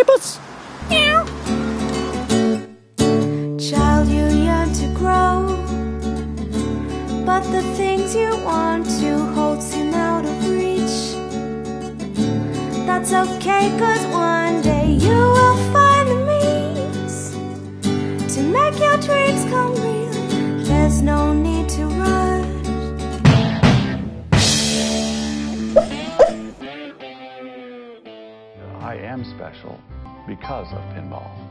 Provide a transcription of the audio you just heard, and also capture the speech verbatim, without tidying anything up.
rabbits! Meow. Child, you yearn to grow, but the things you want to hold seem out of reach. That's okay, cause one day you will find the means to make your dreams come real. There's no need to rush. I am special because of pinball.